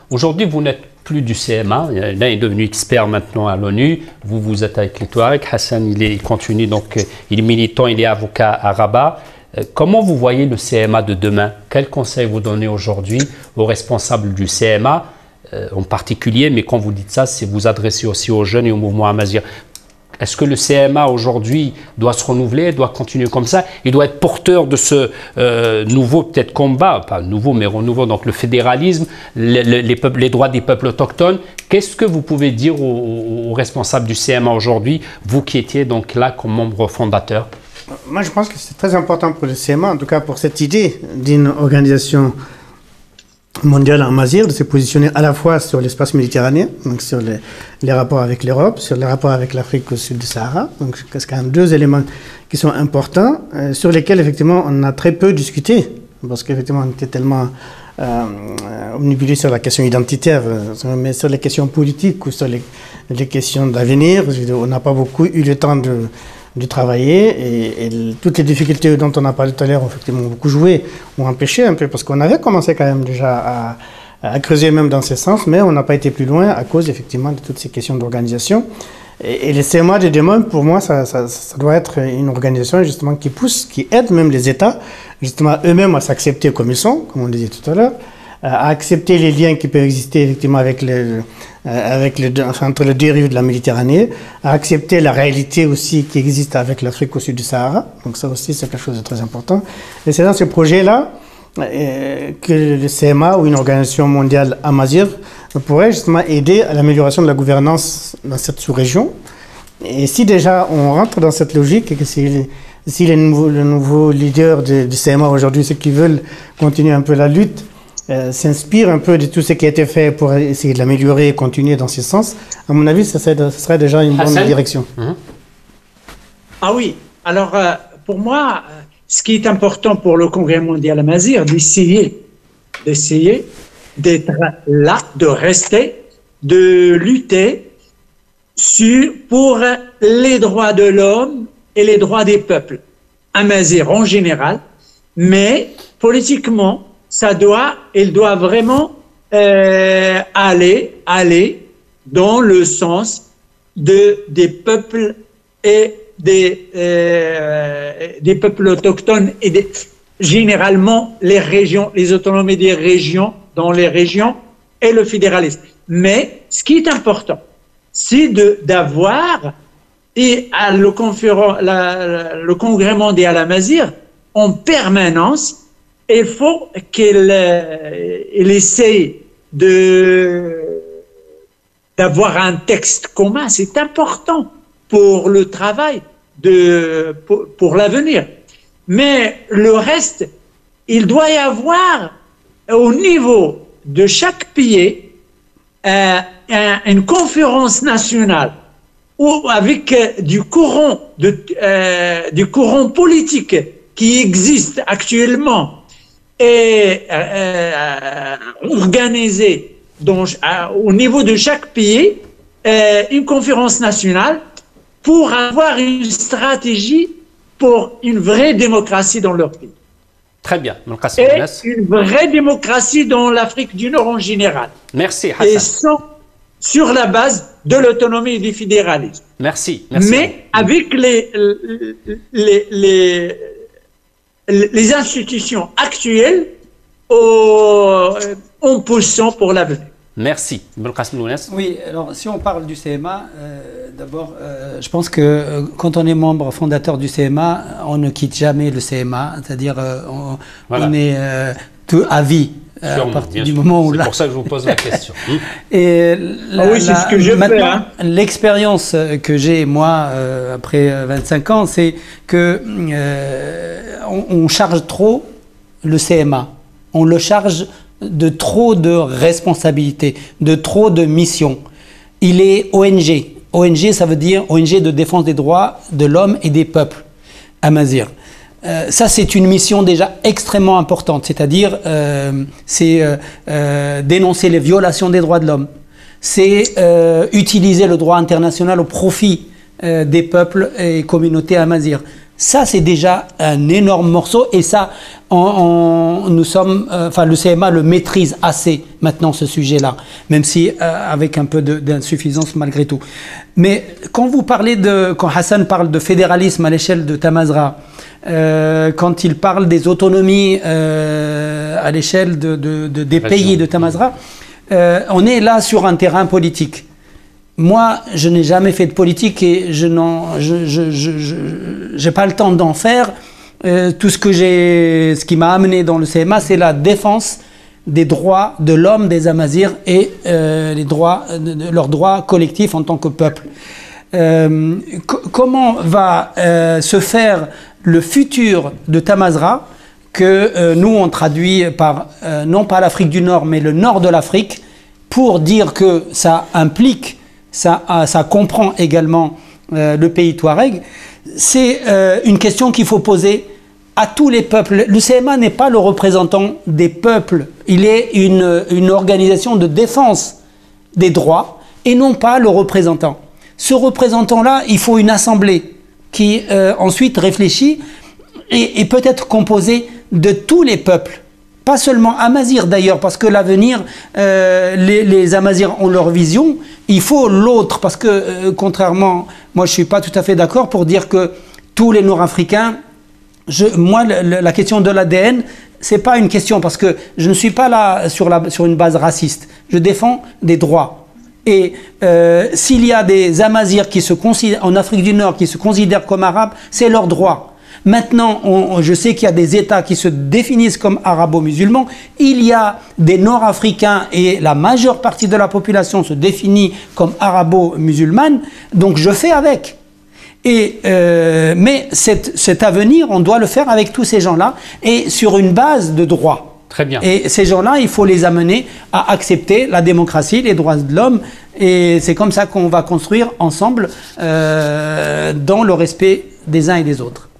Aujourd'hui, vous n'êtes plus du CMA. L'un est devenu expert maintenant à l'ONU. Vous êtes avec les Touaregs. Hassan, il continue, donc il est militant, il est avocat à Rabat. Comment vous voyez le CMA de demain? Quel conseil vous donnez aujourd'hui aux responsables du CMA en particulier? Mais quand vous dites ça, c'est vous adresser aussi aux jeunes et au mouvement Amazigh. Est-ce que le CMA aujourd'hui doit se renouveler, doit continuer comme ça? Il doit être porteur de ce nouveau peut-être combat, pas nouveau mais renouveau, donc le fédéralisme, les droits des peuples autochtones. Qu'est-ce que vous pouvez dire aux responsables du CMA aujourd'hui, vous qui étiez donc là comme membre fondateur? Moi je pense que c'est très important pour le CMA, en tout cas pour cette idée d'une organisation mondiale en Amazigh, de se positionner à la fois sur l'espace méditerranéen, donc sur les rapports avec l'Europe, sur les rapports avec l'Afrique au sud du Sahara. Donc c'est quand même deux éléments qui sont importants, sur lesquels effectivement on a très peu discuté, parce qu'effectivement on était tellement omnibulé sur la question identitaire, mais sur les questions politiques ou sur les questions d'avenir, on n'a pas beaucoup eu le temps de travailler et toutes les difficultés dont on a parlé tout à l'heure ont effectivement beaucoup joué, ont empêché un peu, parce qu'on avait commencé quand même déjà à creuser même dans ce sens, mais on n'a pas été plus loin à cause effectivement de toutes ces questions d'organisation. Et le CMA de demain, pour moi, ça doit être une organisation justement qui pousse, qui aide même les États justement eux-mêmes à s'accepter comme ils sont, comme on disait tout à l'heure, à accepter les liens qui peuvent exister effectivement entre les deux rives de la Méditerranée, à accepter la réalité aussi qui existe avec l'Afrique au sud du Sahara. Donc ça aussi, c'est quelque chose de très important. Et c'est dans ce projet-là que le CMA ou une organisation mondiale Amazigh pourrait justement aider à l'amélioration de la gouvernance dans cette sous-région. Et si déjà on rentre dans cette logique et que si les nouveaux leaders du CMA aujourd'hui, ceux qui veulent continuer un peu la lutte, s'inspire un peu de tout ce qui a été fait pour essayer de l'améliorer et continuer dans ce sens, à mon avis, ce serait déjà une bonne direction. Ah oui, alors pour moi, ce qui est important pour le Congrès mondial Amazigh, d'essayer d'être là, de rester, de lutter pour les droits de l'homme et les droits des peuples Amazigh en général, mais politiquement, il doit vraiment aller dans le sens des peuples et des peuples autochtones et généralement les régions, les autonomies des régions, dans les régions et le fédéralisme. Mais ce qui est important, c'est d'avoir le Congrès mondial Amazigh en permanence. Il faut qu'il essaye d'avoir un texte commun. C'est important pour le travail, pour l'avenir. Mais le reste, il doit y avoir au niveau de chaque pays une conférence nationale avec du courant politique qui existe actuellement et organisé au niveau de chaque pays une conférence nationale pour avoir une stratégie pour une vraie démocratie dans leur pays. Très bien. Et une vraie démocratie dans l'Afrique du Nord en général. Merci Hassan. Et sur la base de l'autonomie et du fédéralisme. Merci. Mais avec les institutions actuelles en position pour l'avenir. Merci. Oui, alors si on parle du CMA, d'abord, je pense que quand on est membre fondateur du CMA, on ne quitte jamais le CMA, c'est-à-dire on est tout à vie. À partir du moment où c'est pour ça que je vous pose la question. Oui, c'est ce que je fais. Hein. L'expérience que j'ai, moi, après 25 ans, c'est que on charge trop le CMA. On le charge de trop de responsabilités, de trop de missions. Il est ONG. ONG, ça veut dire ONG de défense des droits de l'homme et des peuples Amazigh. Ça, c'est une mission déjà extrêmement importante, c'est-à-dire dénoncer les violations des droits de l'homme, c'est utiliser le droit international au profit des peuples et communautés Amazigh. Ça, c'est déjà un énorme morceau et ça, nous sommes, enfin, le CMA le maîtrise assez maintenant ce sujet-là, même si avec un peu d'insuffisance malgré tout. Mais quand vous parlez quand Hassan parle de fédéralisme à l'échelle de Tamazra, quand il parle des autonomies à l'échelle des pays de Tamazra, on est là sur un terrain politique. Moi, je n'ai jamais fait de politique et je n'ai pas le temps d'en faire. Tout ce qui m'a amené dans le CMA, c'est la défense des droits de l'homme des Amazirs et leurs droits collectifs en tant que peuple. Comment va se faire le futur de Tamazra que nous on traduit par non pas l'Afrique du Nord mais le nord de l'Afrique, pour dire que ça implique, ça comprend également le pays Touareg. C'est une question qu'il faut poser à tous les peuples. Le CMA n'est pas le représentant des peuples, il est une organisation de défense des droits et non pas le représentant. Ce représentant-là, il faut une assemblée qui ensuite réfléchit et peut être composée de tous les peuples. Pas seulement Amazirs d'ailleurs, parce que l'avenir, les Amazirs ont leur vision, il faut l'autre, parce que contrairement, moi je ne suis pas tout à fait d'accord pour dire que tous les Nord-Africains, moi la question de l'ADN, c'est pas une question, parce que je ne suis pas là sur une base raciste, je défends des droits. Et s'il y a des Amazirs qui se considèrent, en Afrique du Nord qui se considèrent comme arabes, c'est leur droit. Maintenant, je sais qu'il y a des États qui se définissent comme arabo-musulmans. Il y a des Nord-Africains et la majeure partie de la population se définit comme arabo-musulmane. Donc je fais avec. Mais cet avenir, on doit le faire avec tous ces gens-là et sur une base de droit. Très bien. Et ces gens-là, il faut les amener à accepter la démocratie, les droits de l'homme. Et c'est comme ça qu'on va construire ensemble dans le respect des uns et des autres.